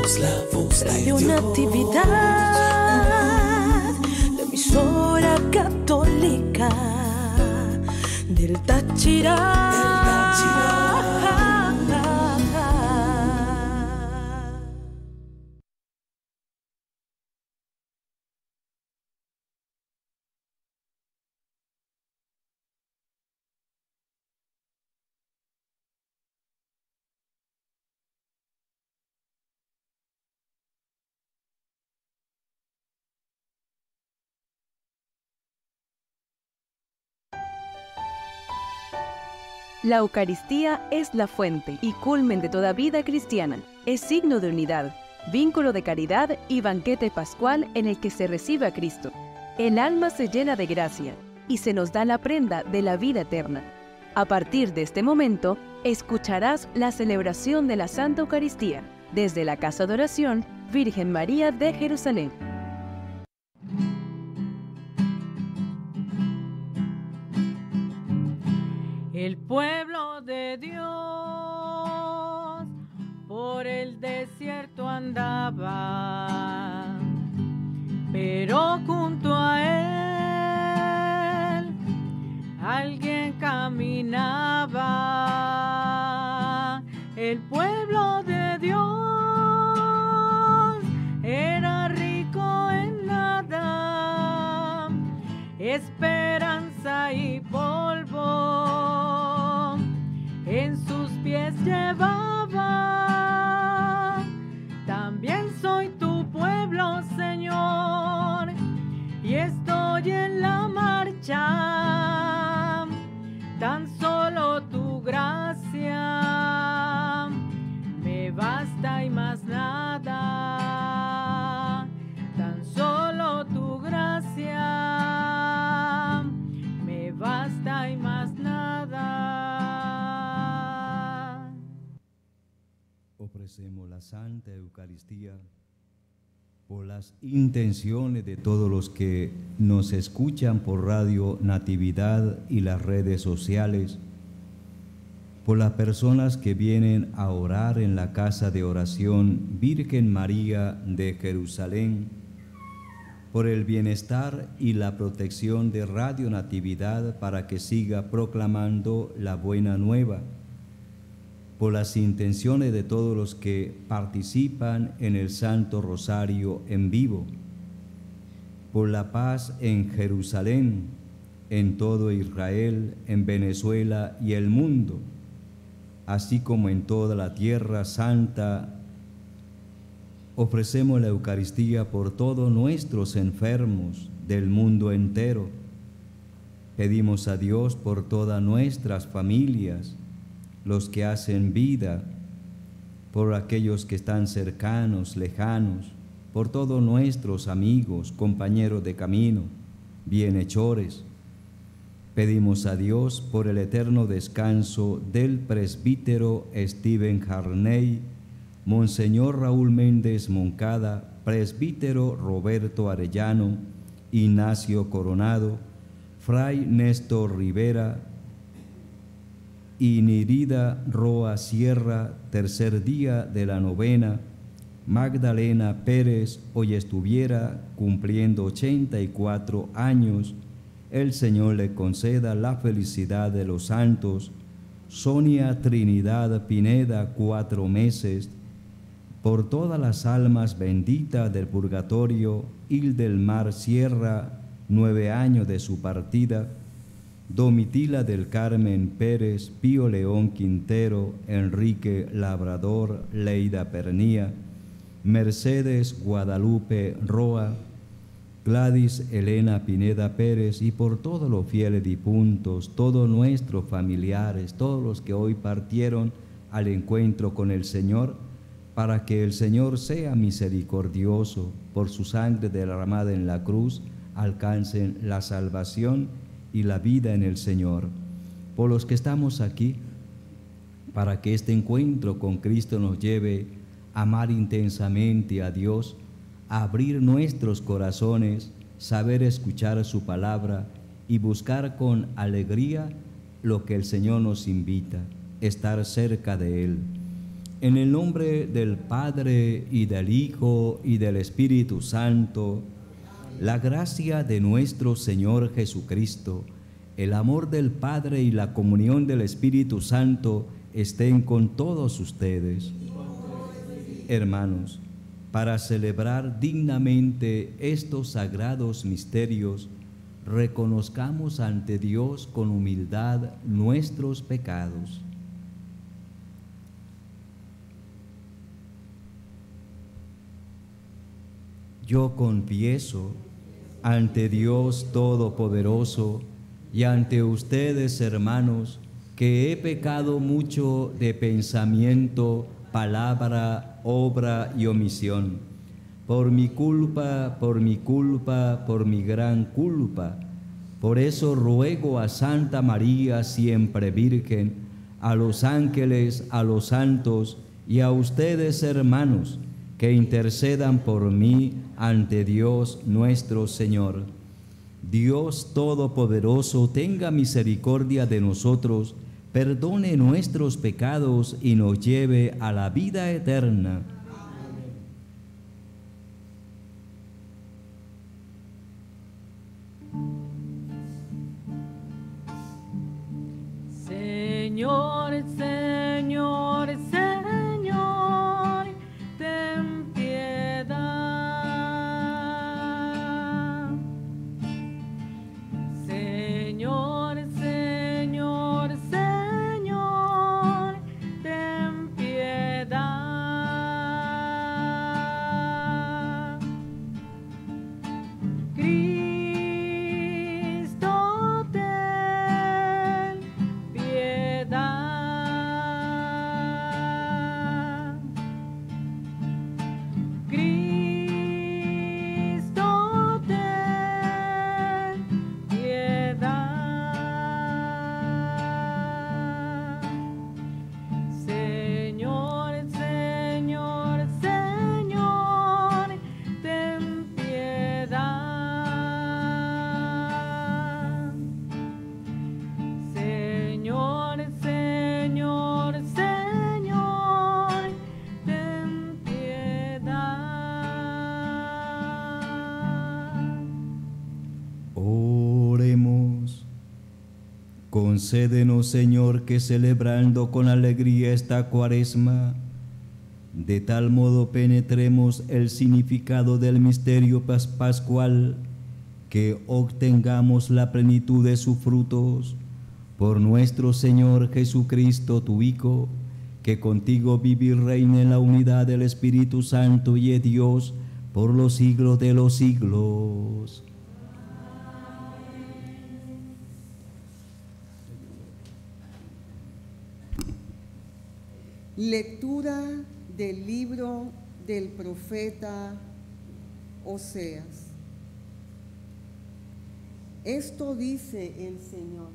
Radio Natividad, la emisora católica del Táchira. La Eucaristía es la fuente y culmen de toda vida cristiana. Es signo de unidad, vínculo de caridad y banquete pascual en el que se recibe a Cristo. El alma se llena de gracia y se nos da la prenda de la vida eterna. A partir de este momento, escucharás la celebración de la Santa Eucaristía desde la Casa de Oración Virgen María de Jerusalén. El pueblo de Dios por el desierto andaba, pero junto a él alguien caminaba. El pueblo de Dios era rico en nada, esperanza y polvo en sus pies llevaba. También soy tu pueblo, Señor, y estoy en la marcha. Tan solo tu gracia me basta y más nada. Tan solo tu gracia me basta y más nada. Ofrecemos la Santa Eucaristía por las intenciones de todos los que nos escuchan por Radio Natividad y las redes sociales, por las personas que vienen a orar en la Casa de Oración Virgen María de Jerusalén, por el bienestar y la protección de Radio Natividad para que siga proclamando la buena nueva, por las intenciones de todos los que participan en el Santo Rosario en vivo, por la paz en Jerusalén, en todo Israel, en Venezuela y el mundo, así como en toda la tierra santa. Ofrecemos la Eucaristía por todos nuestros enfermos del mundo entero. Pedimos a Dios por todas nuestras familias, los que hacen vida, por aquellos que están cercanos, lejanos, por todos nuestros amigos, compañeros de camino, bienhechores. Pedimos a Dios por el eterno descanso del presbítero Stephen Harney, Monseñor Raúl Méndez Moncada, presbítero Roberto Arellano, Ignacio Coronado, Fray Néstor Rivera, y Nirida Roa Sierra, tercer día de la novena. Magdalena Pérez hoy estuviera cumpliendo 84 años. El Señor le conceda la felicidad de los santos. Sonia Trinidad Pineda, 4 meses. Por todas las almas benditas del purgatorio, Hildelmar Sierra, 9 años de su partida. Domitila del Carmen Pérez, Pío León Quintero, Enrique Labrador, Leida Pernía, Mercedes Guadalupe Roa, Gladys Elena Pineda Pérez, y por todos los fieles difuntos, todos nuestros familiares, todos los que hoy partieron al encuentro con el Señor, para que el Señor sea misericordioso, por su sangre derramada en la cruz, alcancen la salvación y la vida en el Señor. Por los que estamos aquí, para que este encuentro con Cristo nos lleve a amar intensamente a Dios, a abrir nuestros corazones, saber escuchar su palabra y buscar con alegría lo que el Señor nos invita, estar cerca de Él. En el nombre del Padre, y del Hijo, y del Espíritu Santo, la gracia de nuestro Señor Jesucristo, el amor del Padre y la comunión del Espíritu Santo estén con todos ustedes. Hermanos, para celebrar dignamente estos sagrados misterios, reconozcamos ante Dios con humildad nuestros pecados. Yo confieso ante Dios Todopoderoso y ante ustedes, hermanos, que he pecado mucho de pensamiento, palabra, obra y omisión. Por mi culpa, por mi gran culpa. Por eso ruego a Santa María, siempre Virgen, a los ángeles, a los santos y a ustedes, hermanos, que intercedan por mí ante Dios nuestro Señor. Dios Todopoderoso, tenga misericordia de nosotros, perdone nuestros pecados y nos lleve a la vida eterna. Señor, Señor, Señor, ten piedad. Señor, Señor, Señor, ten piedad. Cristo, ten piedad. Cristo, ten piedad. Señor, Señor, Señor, ten piedad. Señor, Señor, Señor, ten piedad. Oremos. Concédenos, Señor, que celebrando con alegría esta Cuaresma, de tal modo penetremos el significado del misterio pascual, que obtengamos la plenitud de sus frutos. Por nuestro Señor Jesucristo, tu Hijo, que contigo vive y reina en la unidad del Espíritu Santo y es Dios por los siglos de los siglos. Lectura del libro del profeta Oseas. Esto dice el Señor.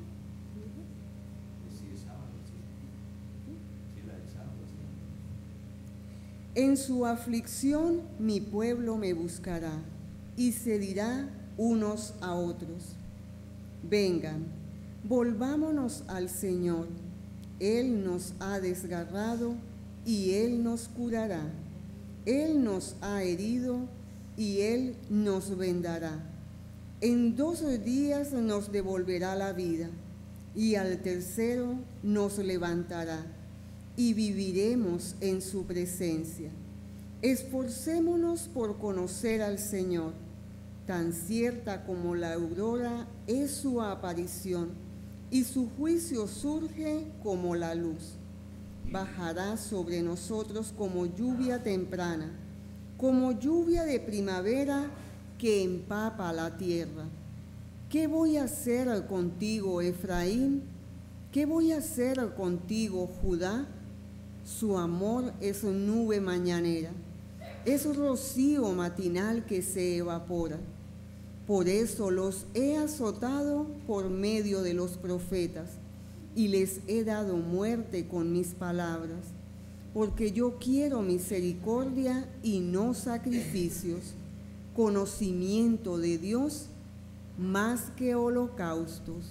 En su aflicción mi pueblo me buscará y se dirá unos a otros: vengan, volvámonos al Señor. Él nos ha desgarrado y Él nos curará. Él nos ha herido y Él nos vendará. En 2 días nos devolverá la vida y al tercero nos levantará y viviremos en su presencia. Esforcémonos por conocer al Señor. Tan cierta como la aurora es su aparición y su juicio surge como la luz. Bajará sobre nosotros como lluvia temprana, como lluvia de primavera que empapa la tierra. ¿Qué voy a hacer contigo, Efraín? ¿Qué voy a hacer contigo, Judá? Su amor es nube mañanera, es rocío matinal que se evapora. Por eso los he azotado por medio de los profetas y les he dado muerte con mis palabras, porque yo quiero misericordia y no sacrificios, conocimiento de Dios más que holocaustos.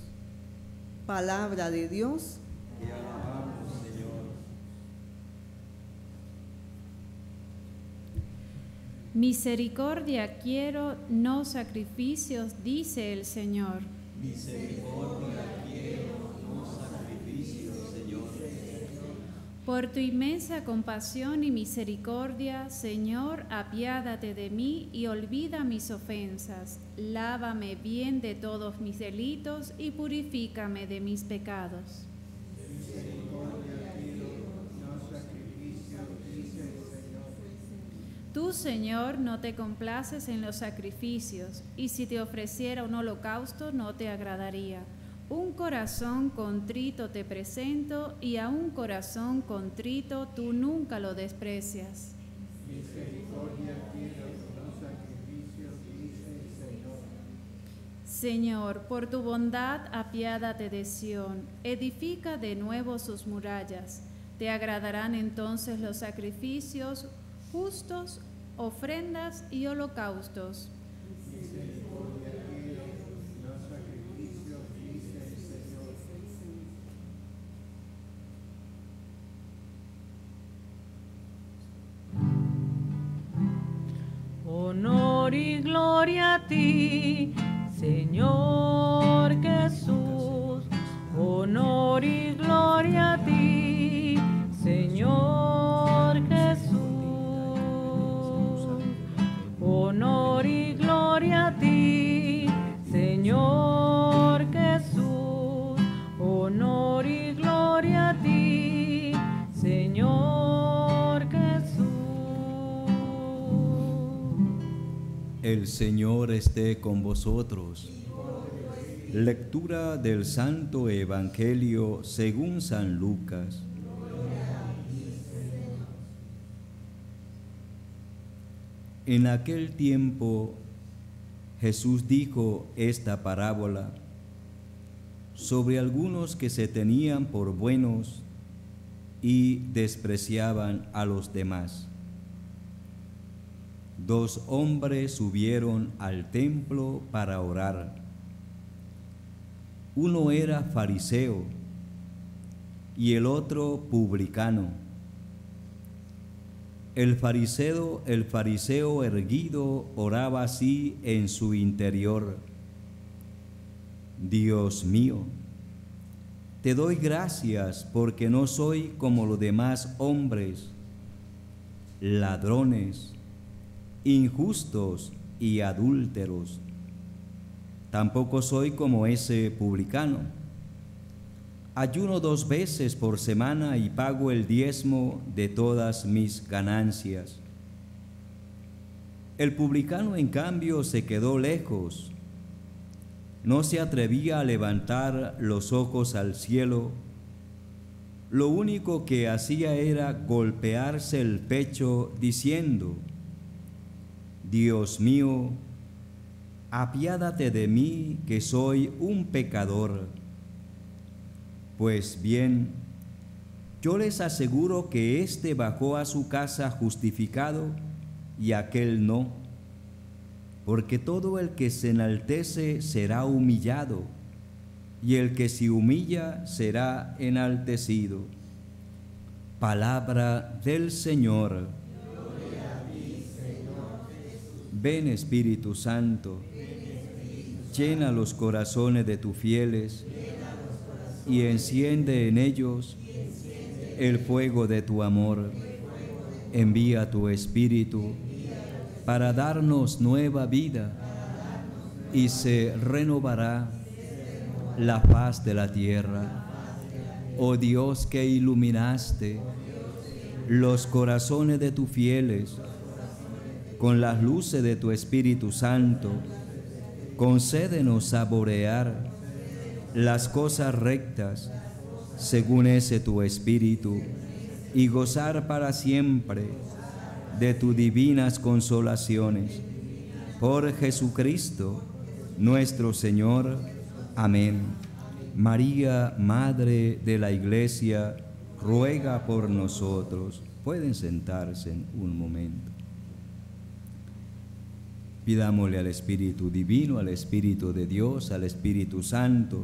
Palabra de Dios. Te alabamos, Señor. Misericordia quiero, no sacrificios, dice el Señor. Misericordia quiero, no sacrificios, Señor. Por tu inmensa compasión y misericordia, Señor, apiádate de mí y olvida mis ofensas. Lávame bien de todos mis delitos y purifícame de mis pecados. Tú, Señor, no te complaces en los sacrificios, y si te ofreciera un holocausto no te agradaría. Un corazón contrito te presento, y a un corazón contrito tú nunca lo desprecias. Misericordia quiero, no sacrificios, dice el Señor. Señor, por tu bondad apiádate de Sión, edifica de nuevo sus murallas. Te agradarán entonces los sacrificios justos, ofrendas y holocaustos. Misericordia quiero, no sacrificios, dice el Señor. Honor y gloria a ti, Señor Jesús. Honor y gloria a ti, Señor Jesús. Honor y gloria a ti, Señor Jesús. Honor y gloria a ti, Señor Jesús. El Señor esté con vosotros. Lectura del Santo Evangelio según San Lucas. En aquel tiempo Jesús dijo esta parábola sobre algunos que se tenían por buenos y despreciaban a los demás. 2 hombres subieron al templo para orar. Uno era fariseo y el otro publicano. El fariseo erguido oraba así en su interior: Dios mío, te doy gracias porque no soy como los demás hombres, ladrones, injustos y adúlteros. Tampoco soy como ese publicano. Ayuno 2 veces por semana y pago el diezmo de todas mis ganancias. El publicano, en cambio, se quedó lejos. No se atrevía a levantar los ojos al cielo. Lo único que hacía era golpearse el pecho diciendo: Dios mío, apiádate de mí, que soy un pecador. Pues bien, yo les aseguro que éste bajó a su casa justificado y aquel no, porque todo el que se enaltece será humillado, y el que se humilla será enaltecido. Palabra del Señor. Gloria a ti, Señor Jesús. Ven, Espíritu Santo, llena los corazones de tus fieles y enciende en ellos el fuego de tu amor. Envía tu Espíritu para darnos nueva vida y se renovará la faz de la tierra. Oh Dios, que iluminaste los corazones de tus fieles con las luces de tu Espíritu Santo, concédenos saborear las cosas rectas según ese tu Espíritu y gozar para siempre de tus divinas consolaciones. Por Jesucristo nuestro Señor. Amén. María, Madre de la Iglesia, ruega por nosotros. Pueden sentarse en un momento. Pidámosle al Espíritu Divino, al Espíritu de Dios, al Espíritu Santo,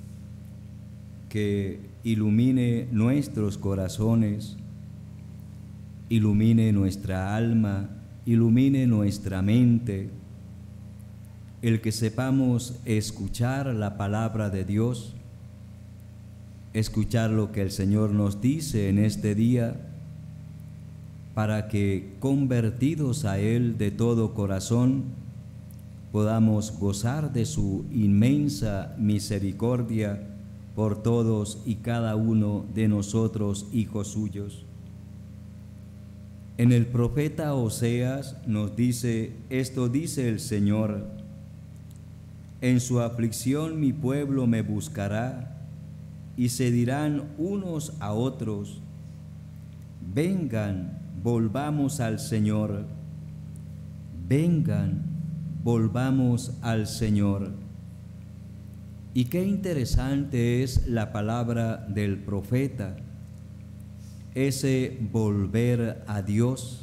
que ilumine nuestros corazones, ilumine nuestra alma ilumine nuestra mente, el que sepamos escuchar la palabra de Dios, escuchar lo que el Señor nos dice en este día, para que, convertidos a Él de todo corazón, podamos gozar de su inmensa misericordia por todos y cada uno de nosotros, hijos suyos. En el profeta Oseas nos dice, esto dice el Señor: en su aflicción mi pueblo me buscará, y se dirán unos a otros, vengan, volvamos al Señor. Vengan, volvamos al Señor. Y qué interesante es la palabra del profeta, ese volver a Dios.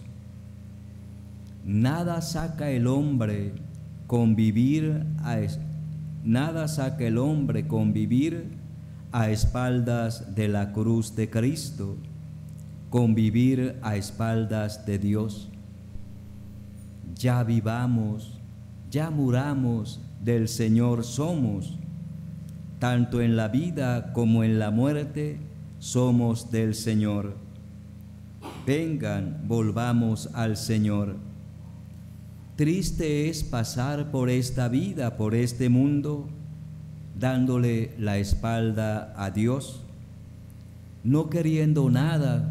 Nada saca el hombre convivir a espaldas de la cruz de Cristo, convivir a espaldas de Dios. Ya vivamos, ya muramos, del Señor somos, tanto en la vida como en la muerte somos del Señor. Vengan, volvamos al Señor. Triste es pasar por esta vida, por este mundo, dándole la espalda a Dios, no queriendo nada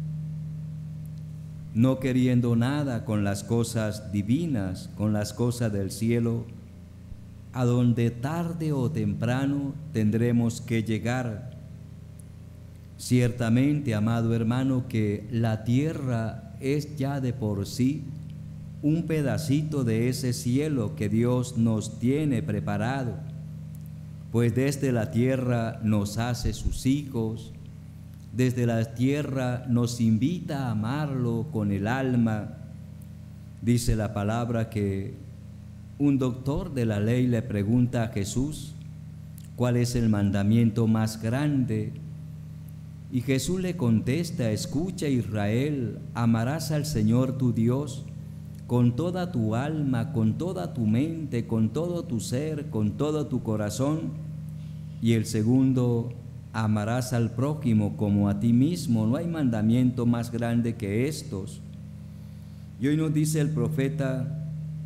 con las cosas divinas, con las cosas del cielo, a donde tarde o temprano tendremos que llegar. Ciertamente, amado hermano, que la tierra es ya de por sí un pedacito de ese cielo que Dios nos tiene preparado, pues desde la tierra nos hace sus hijos, desde la tierra nos invita a amarlo con el alma. Dice la palabra que un doctor de la ley le pregunta a Jesús cuál es el mandamiento más grande, y Jesús le contesta: escucha, Israel, amarás al Señor tu Dios con toda tu alma, con toda tu mente, con todo tu ser, con todo tu corazón. Y el segundo, amarás al prójimo como a ti mismo. No hay mandamiento más grande que estos. Y hoy nos dice el profeta: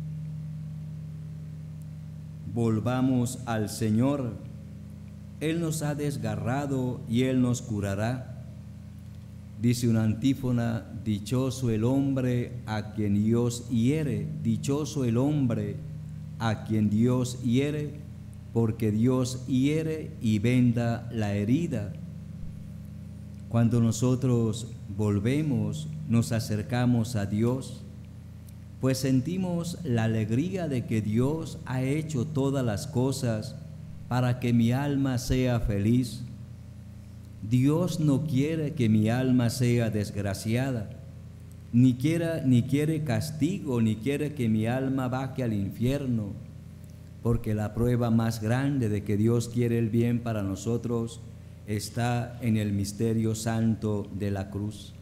volvamos al Señor. Él nos ha desgarrado y Él nos curará. Dice una antífona: dichoso el hombre a quien Dios hiere, dichoso el hombre a quien Dios hiere, porque Dios hiere y venda la herida. Cuando nosotros volvemos, nos acercamos a Dios, pues sentimos la alegría de que Dios ha hecho todas las cosas para que mi alma sea feliz. Dios no quiere que mi alma sea desgraciada, ni quiere castigo, ni quiere que mi alma baje al infierno, porque la prueba más grande de que Dios quiere el bien para nosotros está en el misterio santo de la cruz.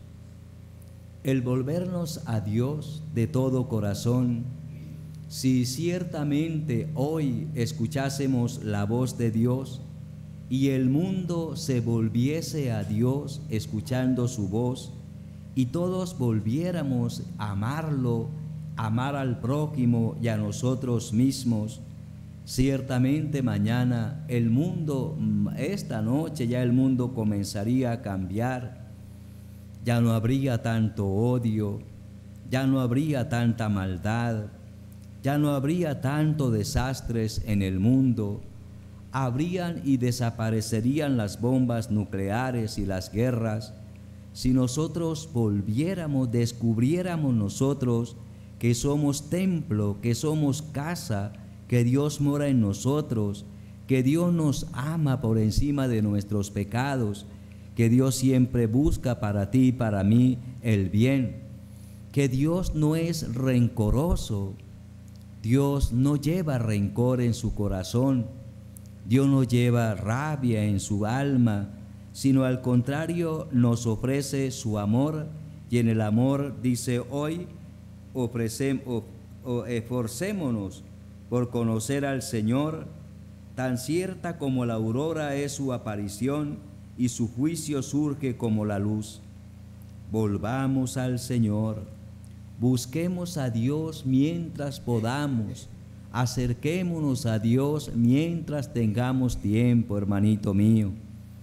El volvernos a Dios de todo corazón, si ciertamente hoy escuchásemos la voz de Dios y el mundo se volviese a Dios escuchando su voz, y todos volviéramos a amarlo, amar al prójimo y a nosotros mismos, ciertamente mañana el mundo, esta noche ya el mundo comenzaría a cambiar. Ya no habría tanto odio, ya no habría tanta maldad, ya no habría tanto desastres en el mundo. Habrían y desaparecerían las bombas nucleares y las guerras, si nosotros volviéramos, descubriéramos nosotros que somos templo, que somos casa, que Dios mora en nosotros, que Dios nos ama por encima de nuestros pecados, que Dios siempre busca para ti y para mí el bien, que Dios no es rencoroso, Dios no lleva rencor en su corazón, Dios no lleva rabia en su alma, sino al contrario nos ofrece su amor, y en el amor dice hoy: esforcémonos por conocer al Señor, tan cierta como la aurora es su aparición y su juicio surge como la luz. Volvamos al Señor, busquemos a Dios mientras podamos, acerquémonos a Dios mientras tengamos tiempo, hermanito mío.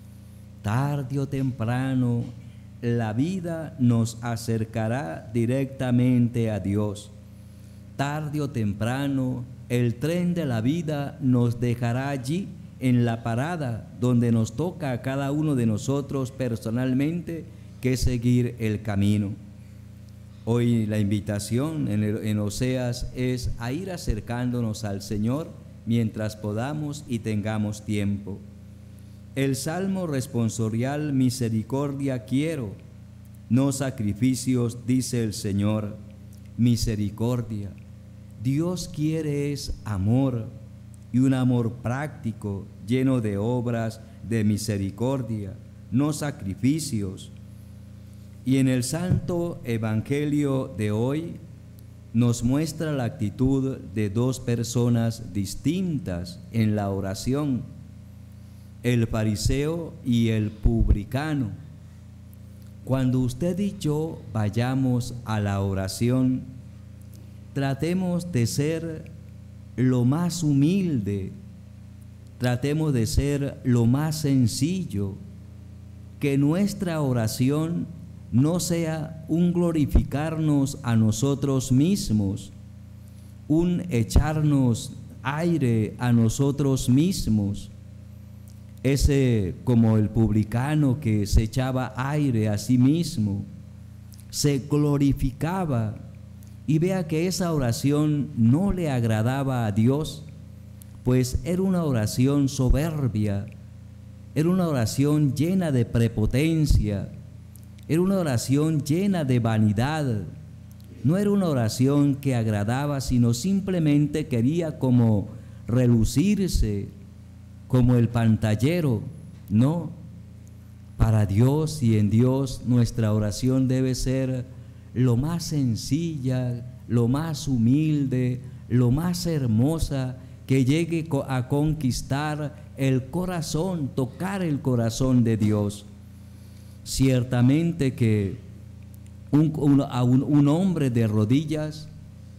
Tarde o temprano, la vida nos acercará directamente a Dios. Tarde o temprano, el tren de la vida nos dejará allí en la parada donde nos toca a cada uno de nosotros personalmente que seguir el camino. Hoy la invitación en Oseas es a ir acercándonos al Señor mientras podamos y tengamos tiempo. El Salmo responsorial misericordia quiero, no sacrificios, dice el Señor, misericordia. Dios quiere es amor, y un amor práctico, lleno de obras de misericordia, no sacrificios. Y en el Santo Evangelio de hoy nos muestra la actitud de dos personas distintas en la oración, el fariseo y el publicano. Cuando usted y yo vayamos a la oración, tratemos de ser lo más humilde, tratemos de ser lo más sencillo, que nuestra oración no sea un glorificarnos a nosotros mismos, un echarnos aire a nosotros mismos. Ese como el publicano que se echaba aire a sí mismo, se glorificaba, y vea que esa oración no le agradaba a Dios, pues era una oración soberbia, era una oración llena de prepotencia, era una oración llena de vanidad, no era una oración que agradaba, sino simplemente quería como relucirse, como el pantallero. No, para Dios y en Dios nuestra oración debe ser lo más sencilla, lo más humilde, lo más hermosa, que llegue a conquistar el corazón, tocar el corazón de Dios. Ciertamente que un hombre de rodillas,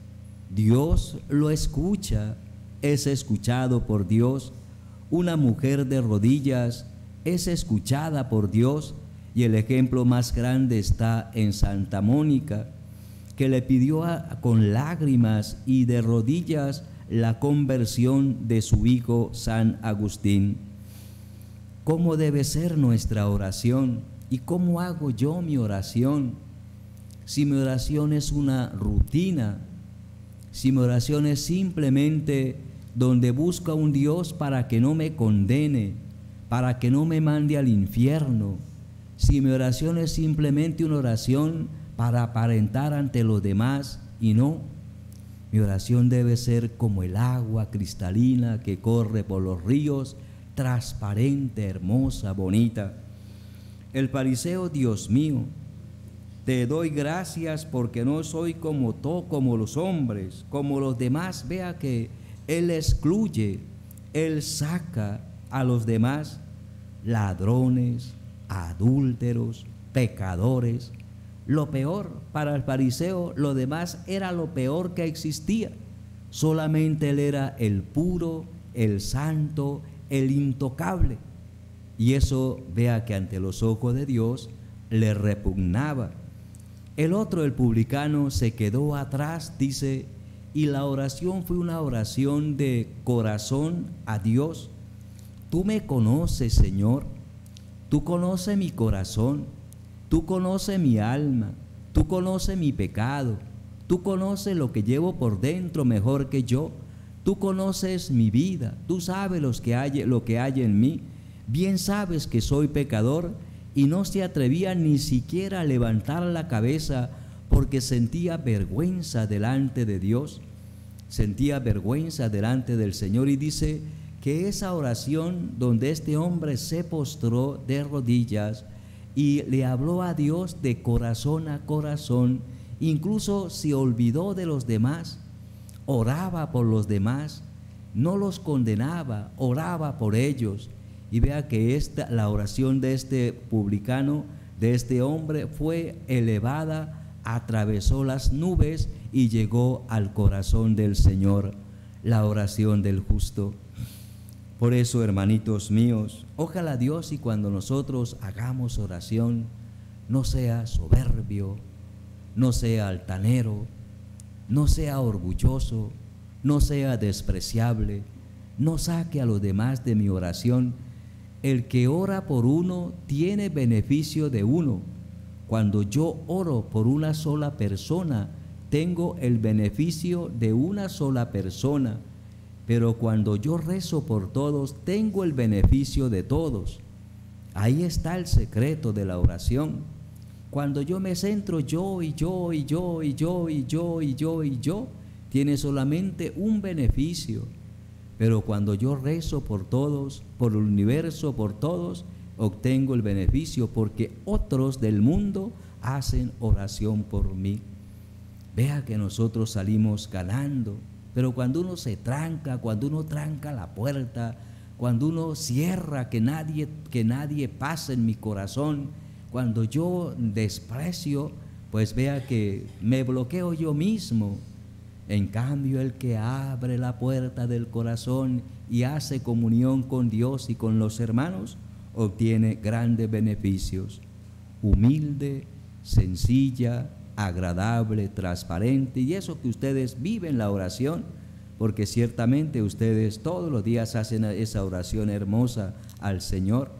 Dios lo escucha, es escuchado por Dios. Una mujer de rodillas es escuchada por Dios, y el ejemplo más grande está en Santa Mónica, que le pidió con lágrimas y de rodillas la conversión de su hijo San Agustín. ¿Cómo debe ser nuestra oración? ¿Y cómo hago yo mi oración? Si mi oración es una rutina, si mi oración es simplemente donde busco a un Dios para que no me condene, para que no me mande al infierno, si mi oración es simplemente una oración para aparentar ante los demás, y no, mi oración debe ser como el agua cristalina que corre por los ríos, transparente, hermosa, bonita. El fariseo: Dios mío, te doy gracias porque no soy como los hombres, como los demás. Vea que él excluye, él saca a los demás, ladrones, adúlteros, pecadores. Lo peor para el fariseo, lo demás era lo peor que existía. Solamente él era el puro, el santo, el intocable. Y eso, vea que ante los ojos de Dios le repugnaba. El otro, el publicano, se quedó atrás, dice, y la oración fue una oración de corazón a Dios. Tú me conoces, Señor, tú conoces mi corazón, tú conoces mi alma, tú conoces mi pecado, tú conoces lo que llevo por dentro mejor que yo, tú conoces mi vida, tú sabes lo que hay en mí, bien sabes que soy pecador. Y no se atrevía ni siquiera a levantar la cabeza porque sentía vergüenza delante de Dios, sentía vergüenza delante del Señor. Y dice que esa oración donde este hombre se postró de rodillas y le habló a Dios de corazón a corazón, incluso se olvidó de los demás, oraba por los demás, no los condenaba, oraba por ellos. Y vea que la oración de este publicano, de este hombre, fue elevada, atravesó las nubes y llegó al corazón del Señor, la oración del justo. Por eso, hermanitos míos, ojalá Dios, y cuando nosotros hagamos oración, no sea soberbio, no sea altanero, no sea orgulloso, no sea despreciable, no saque a los demás de mi oración. El que ora por uno tiene beneficio de uno. Cuando yo oro por una sola persona, tengo el beneficio de una sola persona. Pero cuando yo rezo por todos, tengo el beneficio de todos. Ahí está el secreto de la oración. Cuando yo me centro yo y yo y yo y yo y yo y yo y yo, tiene solamente un beneficio. Pero cuando yo rezo por todos, por el universo, por todos, obtengo el beneficio porque otros del mundo hacen oración por mí. Vea que nosotros salimos ganando, pero cuando uno se tranca, cuando uno tranca la puerta, cuando uno cierra que nadie pase en mi corazón, cuando yo desprecio, pues vea que me bloqueo yo mismo. En cambio, el que abre la puerta del corazón y hace comunión con Dios y con los hermanos, obtiene grandes beneficios. Humilde, sencilla, agradable, transparente, y eso que ustedes viven la oración, porque ciertamente ustedes todos los días hacen esa oración hermosa al Señor.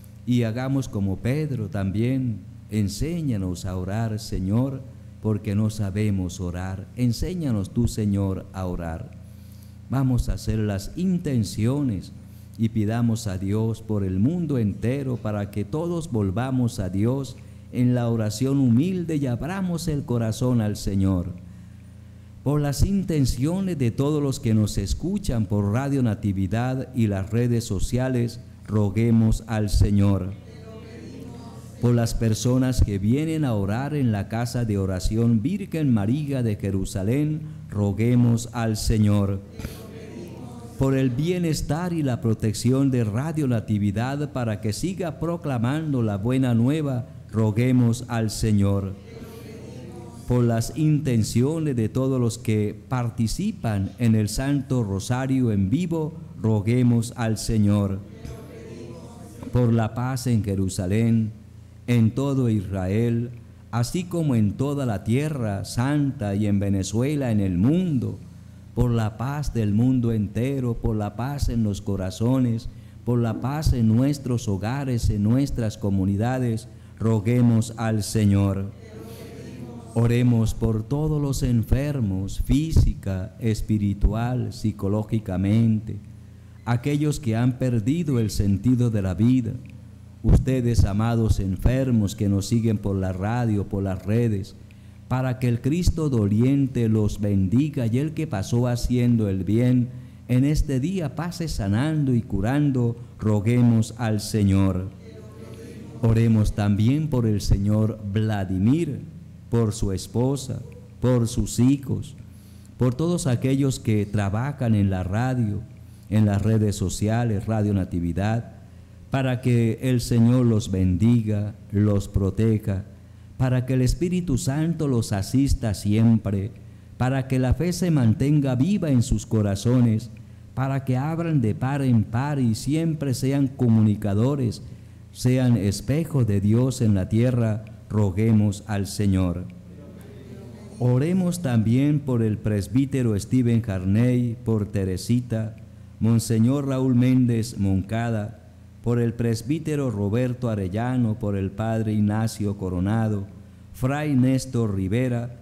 Y hagamos como Pedro también: enséñanos a orar, Señor, porque no sabemos orar. Enséñanos tú, Señor, a orar. Vamos a hacer las intenciones y pidamos a Dios por el mundo entero para que todos volvamos a Dios en la oración humilde y abramos el corazón al Señor. Por las intenciones de todos los que nos escuchan por Radio Natividad y las redes sociales, roguemos al Señor. Por las personas que vienen a orar en la casa de oración Virgen María de Jerusalén, roguemos al Señor. Por el bienestar y la protección de Radio Natividad para que siga proclamando la buena nueva, roguemos al Señor. Por las intenciones de todos los que participan en el Santo Rosario en vivo, roguemos al Señor. Por la paz en Jerusalén, en todo Israel, así como en toda la tierra santa y en Venezuela, en el mundo, por la paz del mundo entero, por la paz en los corazones, por la paz en nuestros hogares, en nuestras comunidades, roguemos al Señor. Oremos por todos los enfermos, física, espiritual, psicológicamente, aquellos que han perdido el sentido de la vida. Ustedes, amados enfermos que nos siguen por la radio, por las redes, para que el Cristo doliente los bendiga y el que pasó haciendo el bien, en este día pase sanando y curando, roguemos al Señor. Oremos también por el señor Vladimir, por su esposa, por sus hijos, por todos aquellos que trabajan en la radio, en las redes sociales, Radio Natividad, para que el Señor los bendiga, los proteja, para que el Espíritu Santo los asista siempre, para que la fe se mantenga viva en sus corazones, para que abran de par en par y siempre sean comunicadores, sean espejos de Dios en la tierra, roguemos al Señor. Oremos también por el presbítero Stephen Harney, por Teresita, Monseñor Raúl Méndez Moncada, por el presbítero Roberto Arellano, por el padre Ignacio Coronado, fray Néstor Rivera,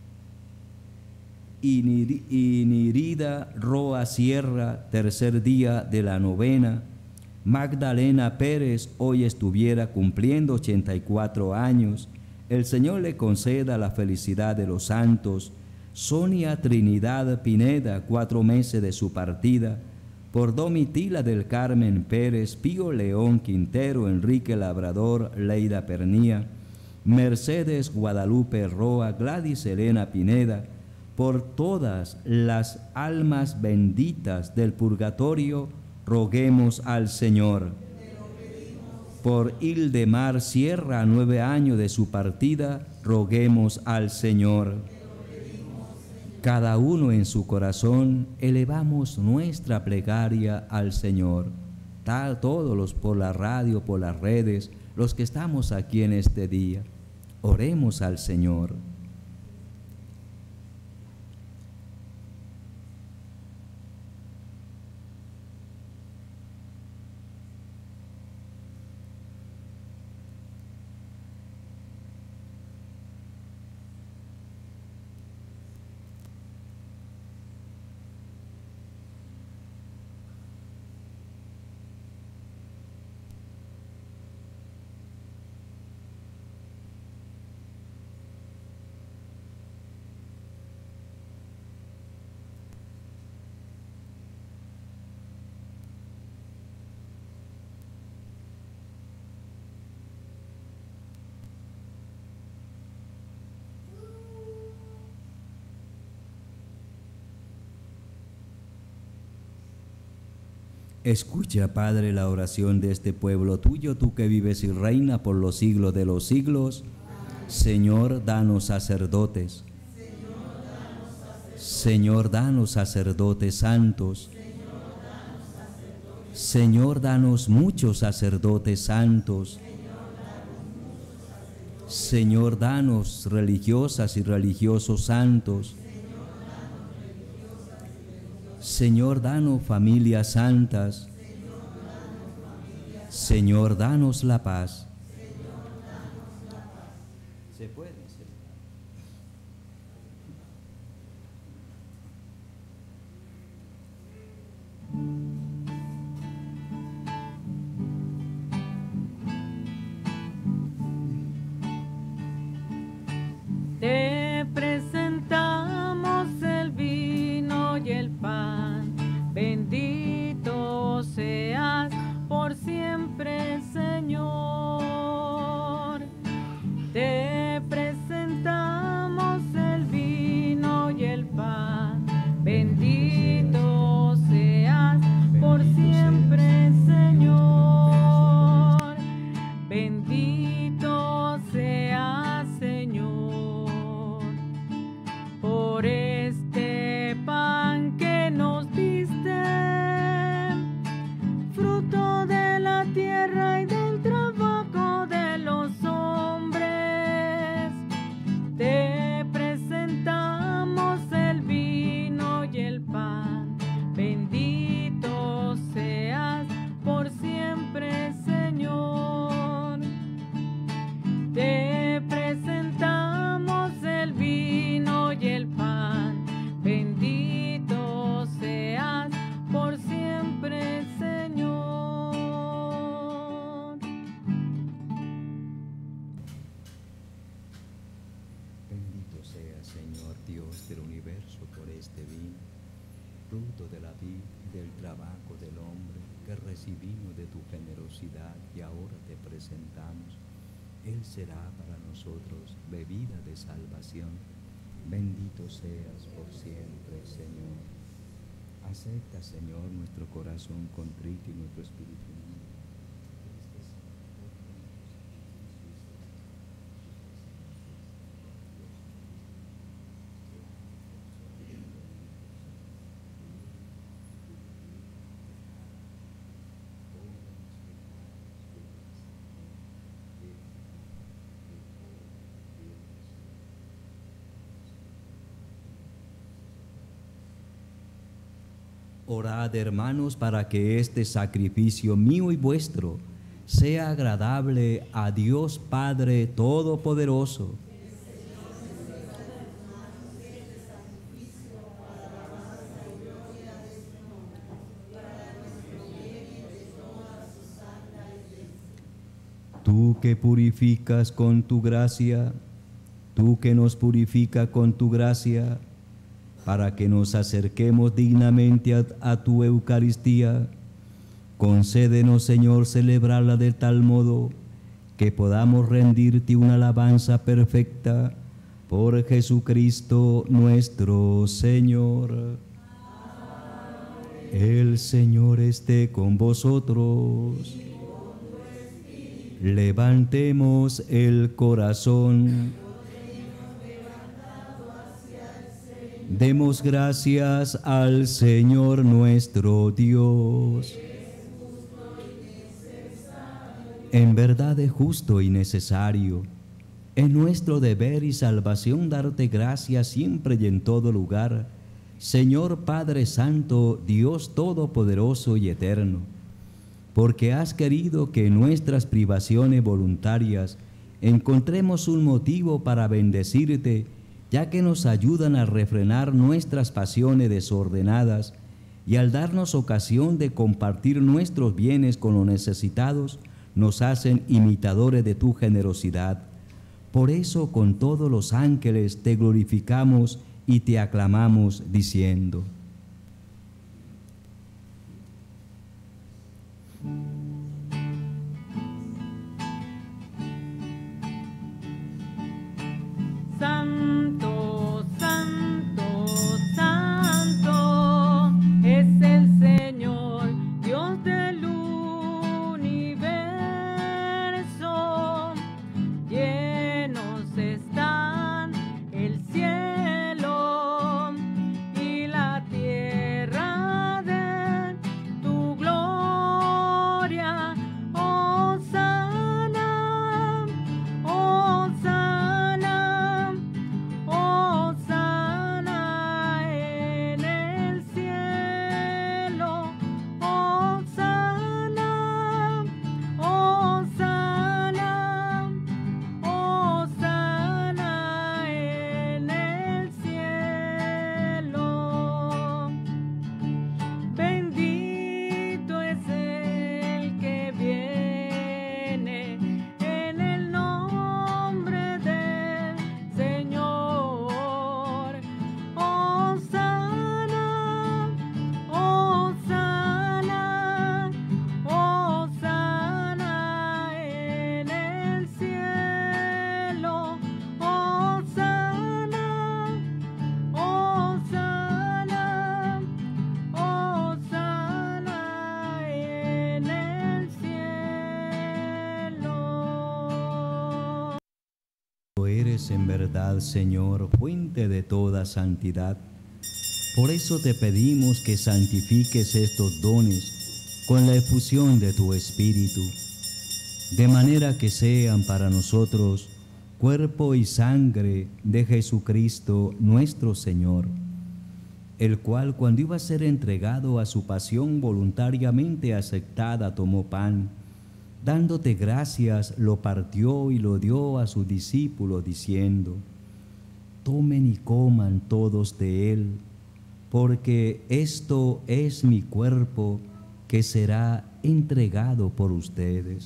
y Nirida Roa Sierra, tercer día de la novena. Magdalena Pérez hoy estuviera cumpliendo 84 años. El Señor le conceda la felicidad de los santos. Sonia Trinidad Pineda, 4 meses de su partida. Por Domitila del Carmen Pérez, Pío León Quintero, Enrique Labrador, Leida Pernía. Mercedes Guadalupe Roa, Gladys Elena Pineda, por todas las almas benditas del purgatorio, roguemos al Señor. Por Hildemar Sierra, 9 años de su partida, roguemos al Señor. Cada uno en su corazón elevamos nuestra plegaria al Señor. Todos los por la radio, por las redes, los que estamos aquí en este día, oremos al Señor. Escucha, Padre, la oración de este pueblo tuyo, tú que vives y reina por los siglos de los siglos. Señor, danos sacerdotes. Señor, danos sacerdotes santos. Señor, danos muchos sacerdotes santos. Señor, danos religiosas y religiosos santos. Señor, danos familias santas. Señor, danos la paz. Se puede. Te presentamos el vino y el pan, bendito seas por siempre, Señor. Te presentamos el vino y el pan, bendito seas por siempre, Señor. Bendito seas, Señor, por este pan que nos diste, fruto de la tierra y del trabajo de los hombres. Te presentamos el vino y el pan, bendito seas por siempre, Señor. Te presentamos el vino y el pan, bendito seas por siempre, Señor. Bendito sea, Señor Dios del universo, por este vino, fruto de la vida y del trabajo del hombre, que recibimos de tu generosidad y ahora te presentamos. Él será para nosotros bebida de salvación. Bendito seas por siempre, Señor. Acepta, Señor, nuestro corazón contrito y nuestro espíritu humilde. Orad, hermanos, para que este sacrificio mío y vuestro sea agradable a Dios Padre Todopoderoso. Tú que purificas con tu gracia, tú que nos purifica con tu gracia, para que nos acerquemos dignamente a tu Eucaristía, concédenos, Señor, celebrarla de tal modo que podamos rendirte una alabanza perfecta por Jesucristo nuestro Señor. El Señor esté con vosotros. Levantemos el corazón. Demos gracias al Señor nuestro Dios. En verdad es justo y necesario. Es nuestro deber y salvación darte gracias siempre y en todo lugar, Señor Padre Santo, Dios Todopoderoso y Eterno, porque has querido que en nuestras privaciones voluntarias encontremos un motivo para bendecirte, ya que nos ayudan a refrenar nuestras pasiones desordenadas y al darnos ocasión de compartir nuestros bienes con los necesitados, nos hacen imitadores de tu generosidad. Por eso con todos los ángeles te glorificamos y te aclamamos diciendo: Santo, santo, santo es el Señor, Dios del universo. Llenos están el cielo y la tierra de tu gloria. Hosana, hosana, hosana en el cielo. Hosana, hosana, hosana en el cielo. Bendito es el que viene en el nombre del Señor. Hosana, hosana, hosana en el cielo. Hosana, hosana, hosana en el cielo. Tú eres en verdad, Señor, fuente de toda santidad. Por eso te pedimos que santifiques estos dones con la efusión de tu Espíritu, de manera que sean para nosotros cuerpo y sangre de Jesucristo nuestro Señor, el cual, cuando iba a ser entregado a su pasión voluntariamente aceptada, tomó pan, dándote gracias, lo partió y lo dio a sus discípulos, diciendo: tomen y coman todos de él, porque esto es mi cuerpo que será entregado por ustedes.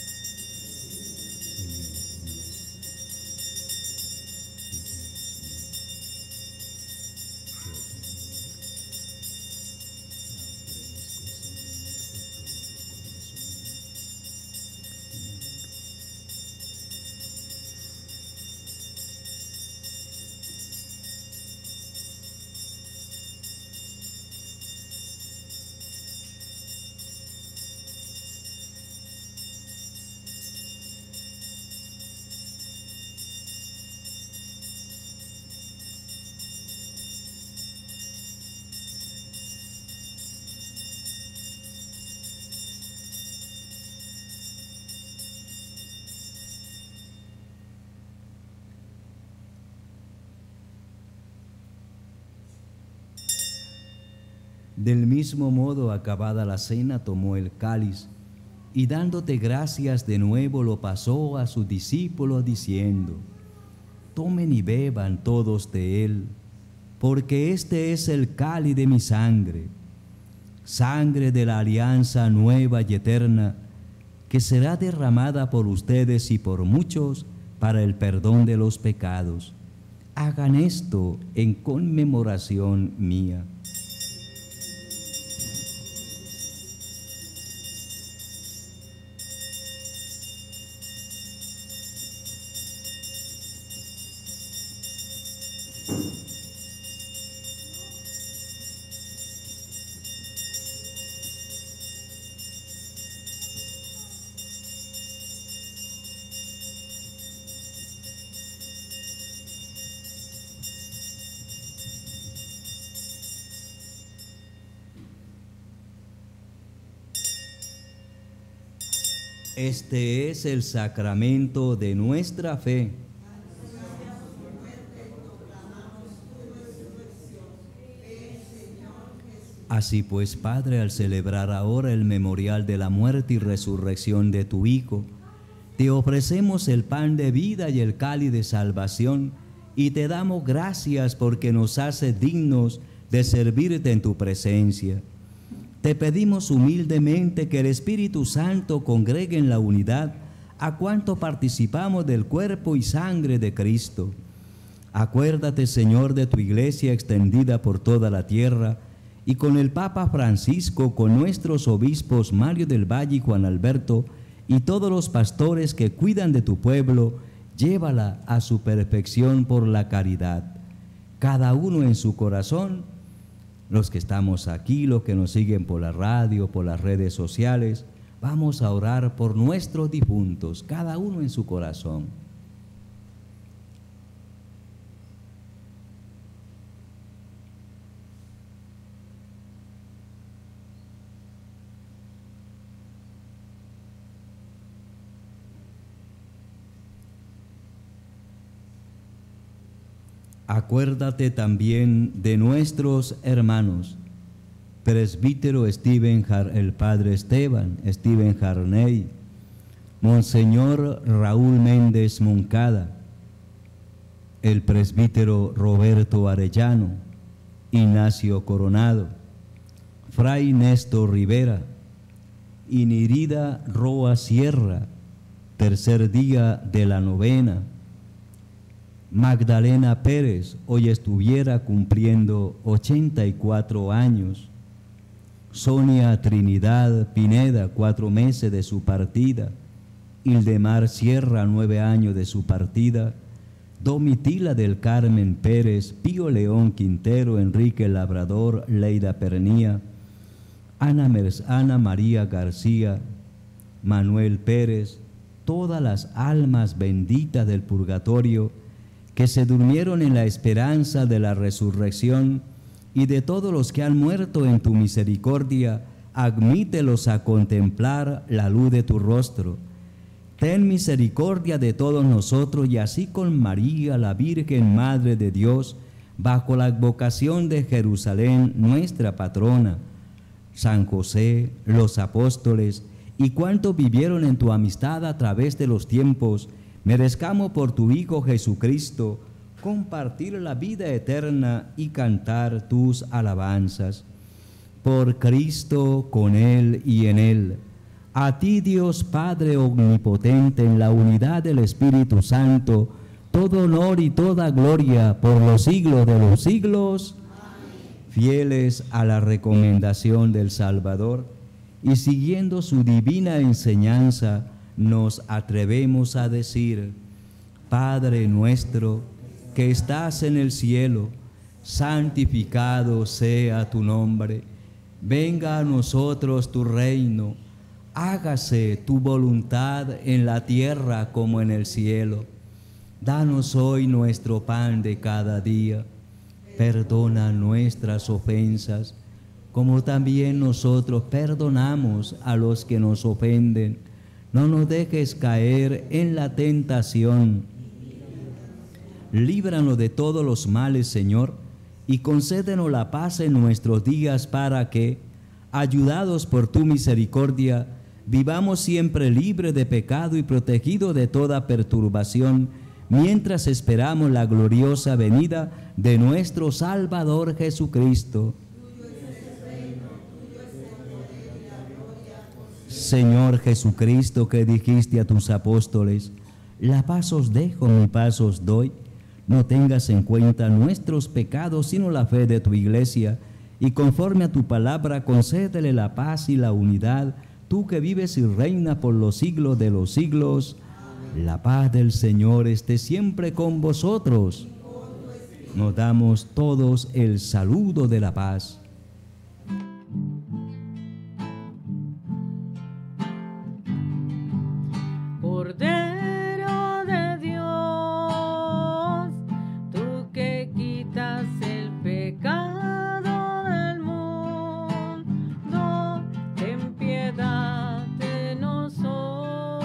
Del mismo modo, acabada la cena, tomó el cáliz y dándote gracias de nuevo lo pasó a sus discípulos diciendo: tomen y beban todos de él, porque este es el cáliz de mi sangre, sangre de la alianza nueva y eterna, que será derramada por ustedes y por muchos para el perdón de los pecados. Hagan esto en conmemoración mía. Este es el sacramento de nuestra fe. Así pues, Padre, al celebrar ahora el memorial de la muerte y resurrección de tu Hijo, te ofrecemos el pan de vida y el cáliz de salvación, y te damos gracias porque nos haces dignos de servirte en tu presencia. Te pedimos humildemente que el Espíritu Santo congregue en la unidad a cuanto participamos del cuerpo y sangre de Cristo. Acuérdate, Señor, de tu iglesia extendida por toda la tierra, y con el Papa Francisco, con nuestros obispos Mario del Valle y Juan Alberto, y todos los pastores que cuidan de tu pueblo, llévala a su perfección por la caridad. Cada uno en su corazón, los que estamos aquí, los que nos siguen por la radio, por las redes sociales, vamos a orar por nuestros difuntos, cada uno en su corazón. Acuérdate también de nuestros hermanos, presbítero el padre Esteban Jarney, Monseñor Raúl Méndez Moncada, el presbítero Roberto Arellano, Ignacio Coronado, Fray Néstor Rivera, Inirida Roa Sierra, tercer día de la novena. Magdalena Pérez hoy estuviera cumpliendo 84 años. Sonia Trinidad Pineda, 4 meses de su partida. Ildemar Sierra, 9 años de su partida. Domitila del Carmen Pérez, Pío León Quintero, Enrique Labrador, Leida Pernía, Ana María García, Manuel Pérez, todas las almas benditas del purgatorio que se durmieron en la esperanza de la resurrección, y de todos los que han muerto en tu misericordia, admítelos a contemplar la luz de tu rostro. Ten misericordia de todos nosotros, y así con María, la Virgen Madre de Dios, bajo la advocación de Jerusalén, nuestra patrona, San José, los apóstoles, y cuantos vivieron en tu amistad a través de los tiempos, merezcamos por tu Hijo Jesucristo compartir la vida eterna y cantar tus alabanzas. Por Cristo, con Él y en Él, a ti, Dios Padre omnipotente, en la unidad del Espíritu Santo, todo honor y toda gloria por los siglos de los siglos. Amén. Fieles a la recomendación del Salvador y siguiendo su divina enseñanza, nos atrevemos a decir: Padre nuestro que estás en el cielo, santificado sea tu nombre. Venga a nosotros tu reino. Hágase tu voluntad en la tierra como en el cielo. Danos hoy nuestro pan de cada día. Perdona nuestras ofensas, como también nosotros perdonamos a los que nos ofenden. No nos dejes caer en la tentación. Líbranos de todos los males, Señor, y concédenos la paz en nuestros días, para que, ayudados por tu misericordia, vivamos siempre libres de pecado y protegidos de toda perturbación, mientras esperamos la gloriosa venida de nuestro Salvador Jesucristo. Señor Jesucristo, que dijiste a tus apóstoles: la paz os dejo, mi paz os doy. No tengas en cuenta nuestros pecados, sino la fe de tu iglesia, y conforme a tu palabra concédele la paz y la unidad, tú que vives y reinas por los siglos de los siglos. Amén. La paz del Señor esté siempre con vosotros. Nos damos todos el saludo de la paz. Cordero de Dios, tú que quitas el pecado del mundo, ten piedad de nosotros.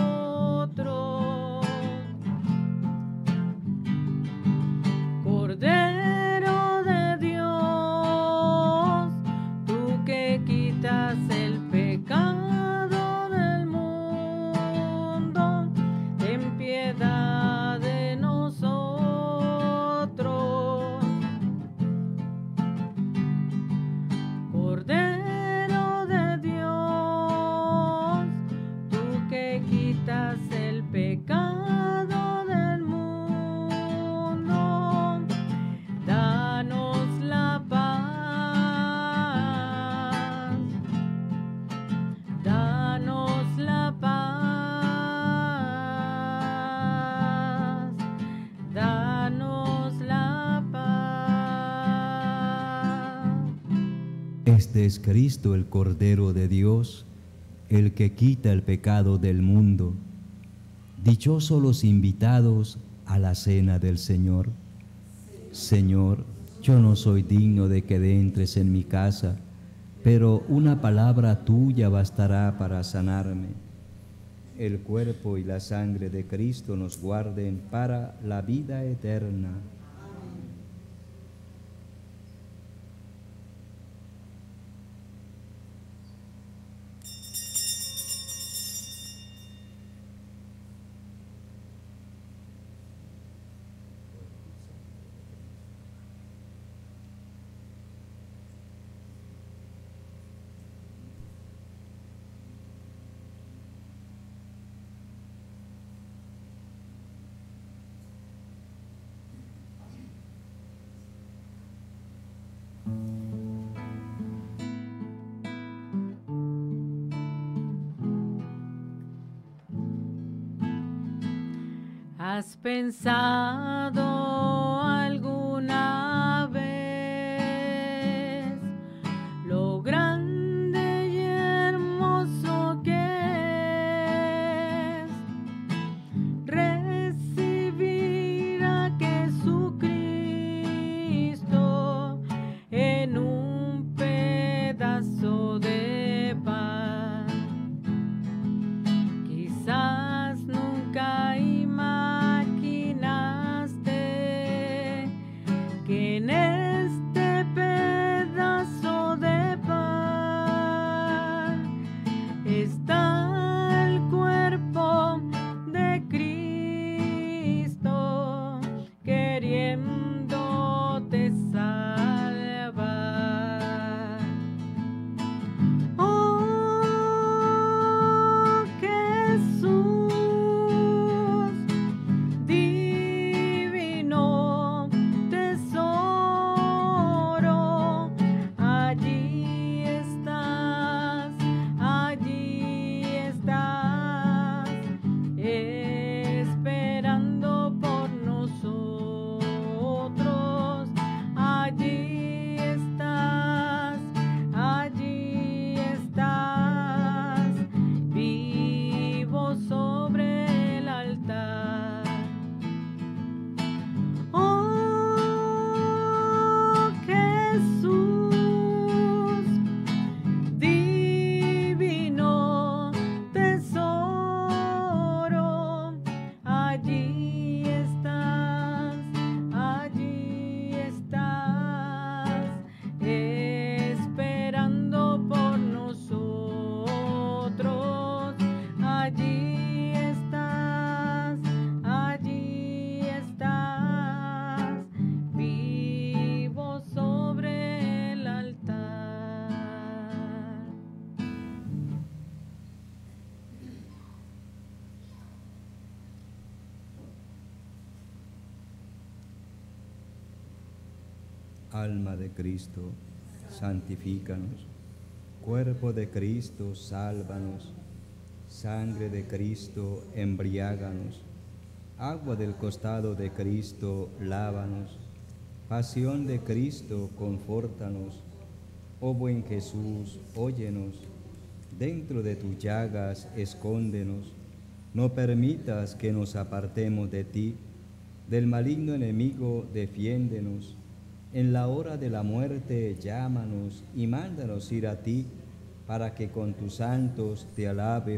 Este es Cristo, el Cordero de Dios, el que quita el pecado del mundo. Dichosos los invitados a la cena del Señor. Señor, yo no soy digno de que entres en mi casa, pero una palabra tuya bastará para sanarme. El cuerpo y la sangre de Cristo nos guarden para la vida eterna. ¿Has pensado alguna vez lo grande y hermoso que es recibir a Jesucristo en un pedazo de pan? Quizás nunca que en este pedazo de pan está el cuerpo de Cristo queriéndote salvar. Oh, Jesús, Alma de Cristo, santifícanos. Cuerpo de Cristo, sálvanos. Sangre de Cristo, embriáganos. Agua del costado de Cristo, lávanos. Pasión de Cristo, confórtanos. Oh buen Jesús, óyenos. Dentro de tus llagas, escóndenos. No permitas que nos apartemos de ti. Del maligno enemigo, defiéndenos. En la hora de la muerte, llámanos y mándanos ir a ti, para que con tus santos te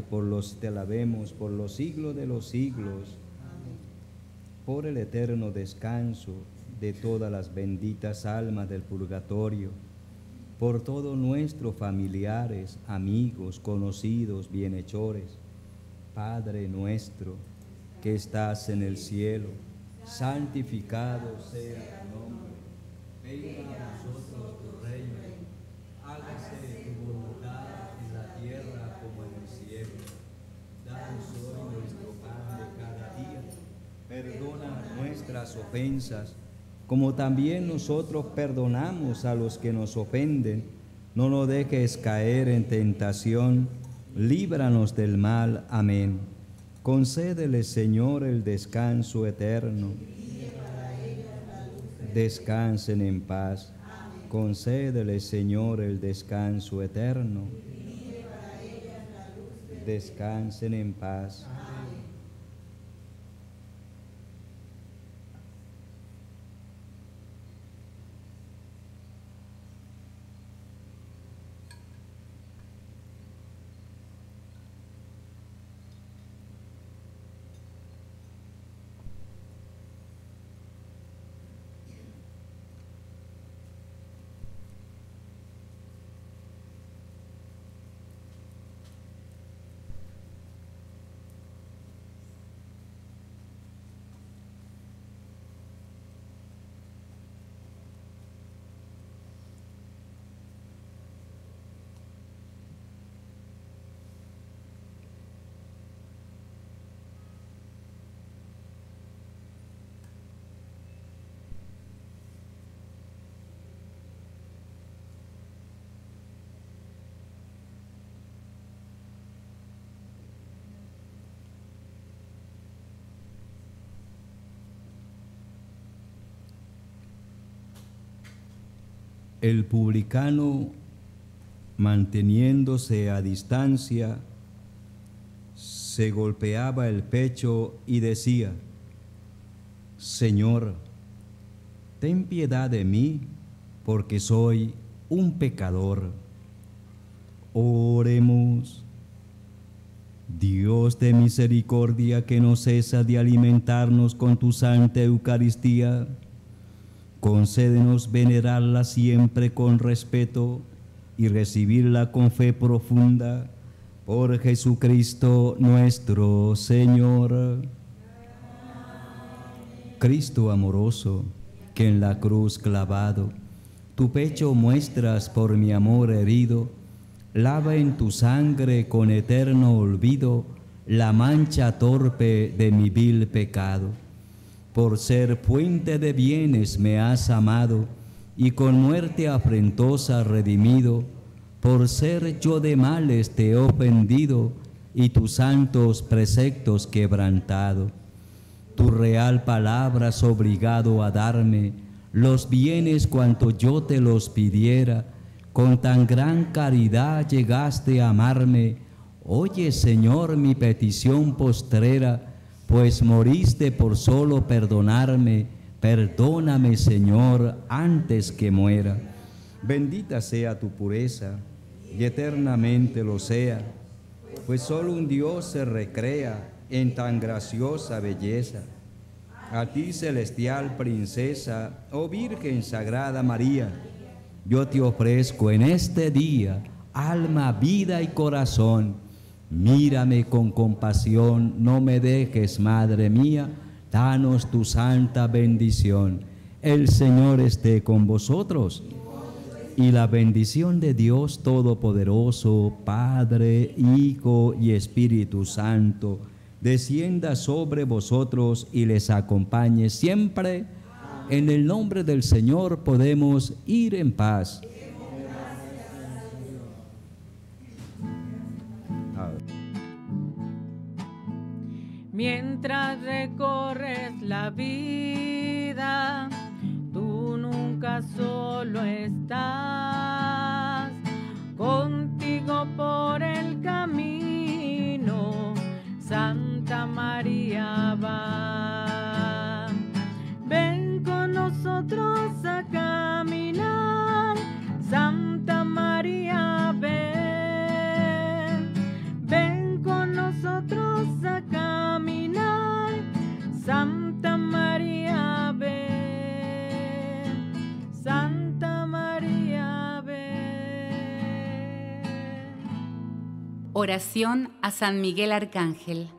alabemos por los siglos de los siglos. Amén. Por el eterno descanso de todas las benditas almas del purgatorio, por todos nuestros familiares, amigos, conocidos, bienhechores. Padre nuestro, que estás en el cielo, santificado sea tu nombre. Venga a nosotros tu reino, hágase tu voluntad en la tierra como en el cielo. Danos hoy nuestro pan de cada día. Perdona nuestras ofensas, como también nosotros perdonamos a los que nos ofenden. No nos dejes caer en tentación, líbranos del mal. Amén. Concédele, Señor, el descanso eterno. Descansen en paz. Concédele, Señor, el descanso eterno. Descansen en paz. El publicano, manteniéndose a distancia, se golpeaba el pecho y decía: Señor, ten piedad de mí, porque soy un pecador. Oremos. Dios de misericordia, que no cesa de alimentarnos con tu santa Eucaristía, concédenos venerarla siempre con respeto y recibirla con fe profunda, por Jesucristo nuestro Señor. Cristo amoroso, que en la cruz clavado, tu pecho muestras por mi amor herido, lava en tu sangre con eterno olvido la mancha torpe de mi vil pecado. Por ser fuente de bienes me has amado, y con muerte afrentosa redimido. Por ser yo de males te he ofendido, y tus santos preceptos quebrantado. Tu real palabra has obligado a darme los bienes cuanto yo te los pidiera. Con tan gran caridad llegaste a amarme. Oye, Señor, mi petición postrera, pues moriste por solo perdonarme. Perdóname, Señor, antes que muera. Bendita sea tu pureza, y eternamente lo sea, pues solo un Dios se recrea en tan graciosa belleza. A ti, celestial princesa, oh Virgen Sagrada María, yo te ofrezco en este día alma, vida y corazón. Mírame con compasión, no me dejes, Madre mía, danos tu santa bendición. El Señor esté con vosotros, y la bendición de Dios Todopoderoso, Padre, Hijo y Espíritu Santo, descienda sobre vosotros y les acompañe siempre. En el nombre del Señor podemos ir en paz. Mientras recorres la vida, tú nunca solo estás. Contigo por el camino, Santa María va. Ven con nosotros a caminar, Santa María, ven. Ven con nosotros a caminar, Santa María, ven. Santa María, ven. Oración a San Miguel Arcángel.